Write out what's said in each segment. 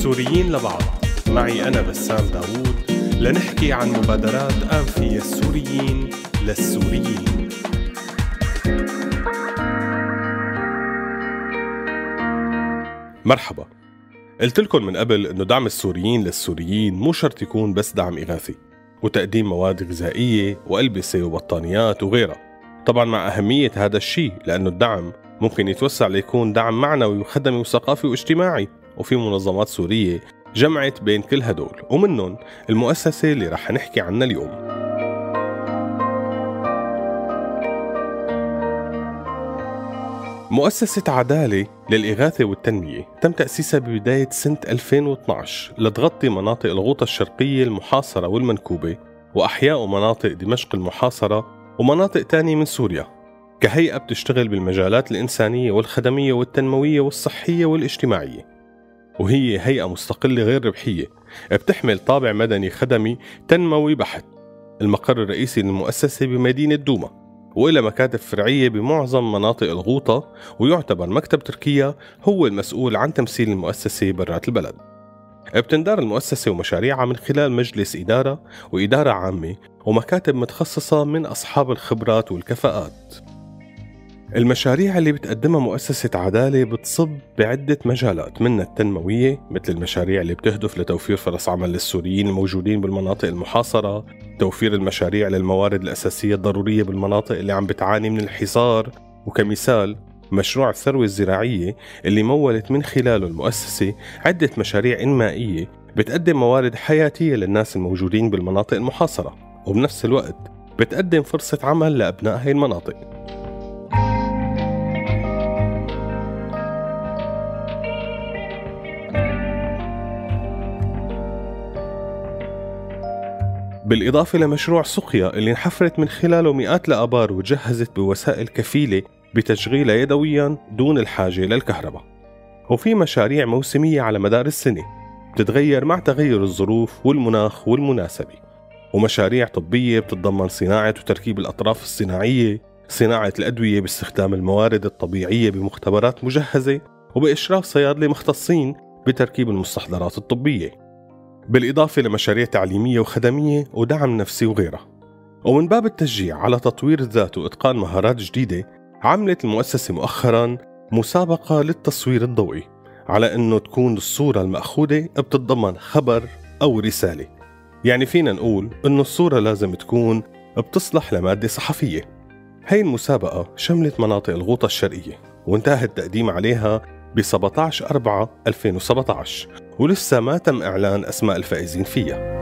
سوريين لبعض. معي أنا بسام داوود لنحكي عن مبادرات أنفية السوريين للسوريين. مرحبا. قلت لكم من قبل إنه دعم السوريين للسوريين مو شرط يكون بس دعم إغاثي وتقديم مواد غذائية وألبسة وبطانيات وغيرها. طبعا مع أهمية هذا الشيء، لأنه الدعم ممكن يتوسع ليكون دعم معنوي وخدمي وثقافي واجتماعي، وفي منظمات سورية جمعت بين كل هدول، ومنهم المؤسسة اللي رح نحكي عنها اليوم. مؤسسة عدالة للإغاثة والتنمية تم تأسيسها ببداية سنة 2012 لتغطي مناطق الغوطة الشرقية المحاصرة والمنكوبة وأحياء ومناطق دمشق المحاصرة ومناطق تانية من سوريا، كهيئة بتشتغل بالمجالات الإنسانية والخدمية والتنموية والصحية والاجتماعية. وهي هيئة مستقلة غير ربحية بتحمل طابع مدني خدمي تنموي بحت. المقر الرئيسي للمؤسسة بمدينة دوما، وإلى مكاتب فرعية بمعظم مناطق الغوطة، ويعتبر مكتب تركيا هو المسؤول عن تمثيل المؤسسة برات البلد. بتندار المؤسسة ومشاريعها من خلال مجلس إدارة وإدارة عامة ومكاتب متخصصة من أصحاب الخبرات والكفاءات. المشاريع اللي بتقدمها مؤسسة عدالة بتصب بعدة مجالات، منها التنموية مثل المشاريع اللي بتهدف لتوفير فرص عمل للسوريين الموجودين بالمناطق المحاصرة، توفير المشاريع للموارد الأساسية الضرورية بالمناطق اللي عم بتعاني من الحصار، وكمثال مشروع الثروة الزراعية اللي مولت من خلاله المؤسسة عدة مشاريع إنمائية بتقدم موارد حياتية للناس الموجودين بالمناطق المحاصرة، وبنفس الوقت بتقدم فرصة عمل لأبناء هاي المناطق. بالإضافة لمشروع سقيا اللي انحفرت من خلاله مئات الآبار وجهزت بوسائل كفيلة بتشغيلها يدويا دون الحاجة للكهرباء. وفي مشاريع موسمية على مدار السنة بتتغير مع تغير الظروف والمناخ والمناسبة، ومشاريع طبية بتتضمن صناعة وتركيب الأطراف الصناعية، صناعة الأدوية باستخدام الموارد الطبيعية بمختبرات مجهزة، وبإشراف صيادلة مختصين بتركيب المستحضرات الطبية، بالإضافة لمشاريع تعليمية وخدمية ودعم نفسي وغيرها. ومن باب التشجيع على تطوير الذات وإتقان مهارات جديدة، عملت المؤسسة مؤخراً مسابقة للتصوير الضوئي على أنه تكون الصورة المأخوذة بتتضمن خبر أو رسالة. يعني فينا نقول أنه الصورة لازم تكون بتصلح لمادة صحفية. هاي المسابقة شملت مناطق الغوطة الشرقية وانتهى التقديم عليها ب 17/4/2017، ولسه ما تم إعلان أسماء الفائزين فيها.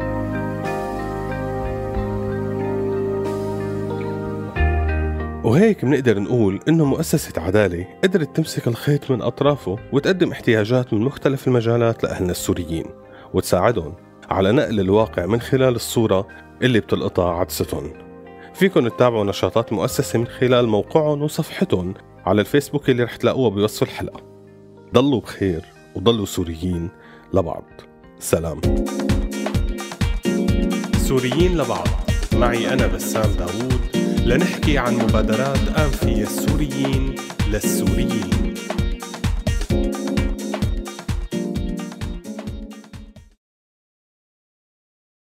وهيك بنقدر نقول إنه مؤسسة عدالة قدرت تمسك الخيط من أطرافه وتقدم احتياجات من مختلف المجالات لأهلنا السوريين، وتساعدهم على نقل الواقع من خلال الصورة اللي بتلقطها عدستهم. فيكن تتابعوا نشاطات المؤسسة من خلال موقعهم وصفحتهم على الفيسبوك اللي رح تلاقوها بوصف الحلقة. ضلوا بخير وضلوا سوريين لبعض. سلام. سوريين لبعض. معي أنا بسام داوود لنحكي عن مبادرات أنفية السوريين للسوريين.